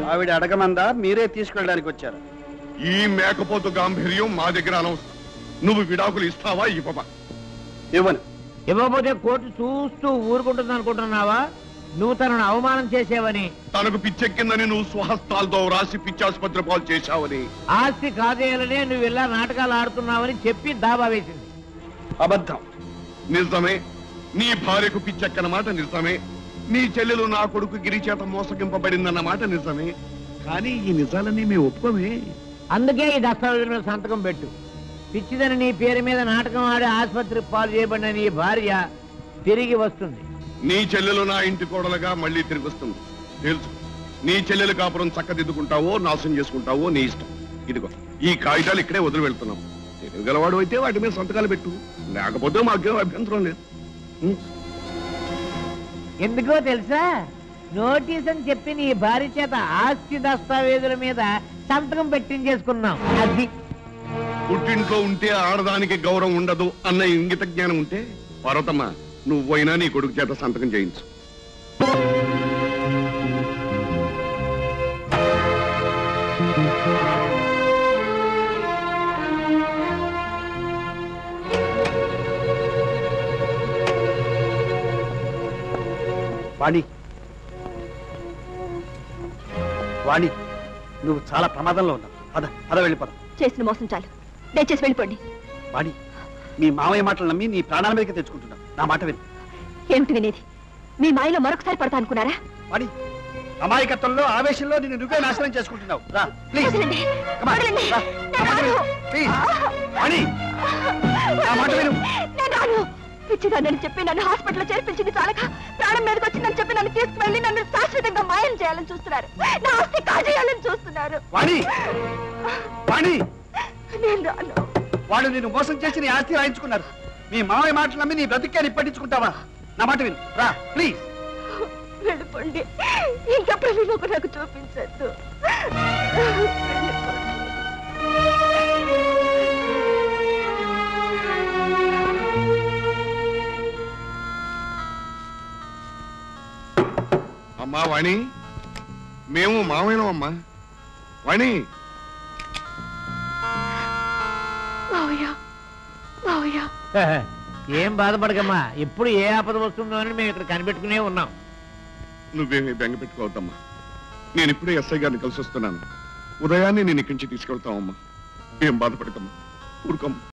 ఆవిడ అడగమందా మీరే తీసుకెళ్ళడానికి వచ్చారు? ఈ మేకపోతు గాంభీర్యం మా దగ్గర అనవసరం. నువ్వు విడాకులు ఇస్తావా ఇవ్వవా? ఇవ్వను. ఇవ్వకపోతే కోర్టు చూస్తూ ఊరుకుంటుంది అనుకుంటున్నావా? నువ్వు తనను అవమానం చేసేవని, తనకు పిచ్చెక్కిందని నువ్వు స్వహస్తాలతో రాసి పిచ్చాసుపత్రి పాలు చేశావని, ఆస్తి కాజేయాలనే నువ్వు ఇలా నాటకాలు ఆడుతున్నావని చెప్పి దాబా వేసింది. అబద్ధం. నిజమే. నీ భార్యకు పిచ్చెక్కన మాట నిజమే. నీ చెల్లెలు నా కొడుకు గిరి చేత మోసగింపబడిందన్న మాట నిజమే. కానీ ఈ నిజాలన్నీ మేము ఒప్పుకోమే. అందుకే ఈ దస్తావేజుల మీద సంతకం పెట్టు. పిచ్చిదని నీ పేరు మీద నాటకం ఆడి ఆసుపత్రి పాలు చేయబడిన నీ భార్య తిరిగి వస్తుంది. నీ చెల్లెలు నా ఇంటి కోడలుగా మళ్ళీ తిరిగి వస్తుంది. తెలుసు. నీ చెల్లెలు కాపురం చక్కదిద్దుకుంటావో నాశనం చేసుకుంటావో నీ ఇష్టం. ఇదిగో ఈ కాగితాలు ఇక్కడే వదిలి వెళ్తున్నాం. తెలియగలవాడు అయితే వాటి మీద సంతకాలు పెట్టు. లేకపోతే మాకేం అభ్యంతరం లేదు. ఎందుకో తెలుసా? నోటీస్ అని చెప్పి నీ భార్య చేత ఆస్తి దస్తావేజుల మీద సంతకం పెట్టించేసుకున్నాం. అది పుట్టింట్లో ఉంటే ఆడదానికి గౌరవం ఉండదు అన్న ఇంగిత జ్ఞానం ఉంటే పార్వతమ్మ నువ్వైనా నీ కొడుకు చేత సంతకం చేయించు. వాణి, వాణి, నువ్వు చాలా ప్రమాదంలో ఉన్నావు. పద వెళ్ళిపోదాం. చేసిన మోసం చాలు, దయచేసి వెళ్ళిపోండి. వాణి, మీ మామయ్య మాటలు నమ్మి నీ ప్రాణాల మీదకి తెచ్చుకుంటున్నావు. నా మాట విను. ఏమిటి వినేది? మీ మాయలో మరొకసారి పడతా అనుకున్నారా? వాణి, అమాయకత్వంలో ఆవేశంలో నిన్ను నువ్వే నాశనం చేసుకుంటున్నావు. రా ప్లీజ్. వదలండి, Come on. వదలండి. రా. నేను రాను. ప్లీజ్. వాణి, నా మాట విను. నేను రాను. పిచ్చిదాన్ని చెప్పి నన్ను హాస్పిటల్లో చేర్పించింది చాలక ప్రాణం మీదకి వచ్చిందని చెప్పి నన్ను తీసుకువెళ్ళి నన్ను శాశ్వతంగా మాయం చేయాలని చూస్తున్నారు. నా ఆస్తి కాజేయాలని చూస్తున్నారు. వాణి, వాణి, నేను రాను. వాళ్ళు నిన్ను మోసం చేసి నీ ఆస్తి రాయించుకున్నారు. మీ మామయ్య మాటలు నమ్మి నీ బ్రతికాన్ని పట్టించుకుంటావా? నా మాట విను. రా ప్లీజ్. వెళ్ళిపోండి. ఇంకా ప్రతిలోకి నాకు చూపించద్దు. అమ్మా వాణి, మేము మామయ్యం అమ్మా. వాణి, ఏం బాధపడకమ్మా. ఎప్పుడు ఏ ఆపద వస్తుందో అని మేము ఇక్కడ కనిపెట్టుకునే ఉన్నాం. నువ్వేమీ బెంగ పెట్టుకోవద్దమ్మా. నేను ఇప్పుడే ఎస్ఐ గారిని కలిసి వస్తున్నాను. ఉదయాన్నే నేను ఇక్కడి నుంచి తీసుకెళ్తామమ్మా. ఏం బాధపడకమ్మా. ఊరుకోమ్మా.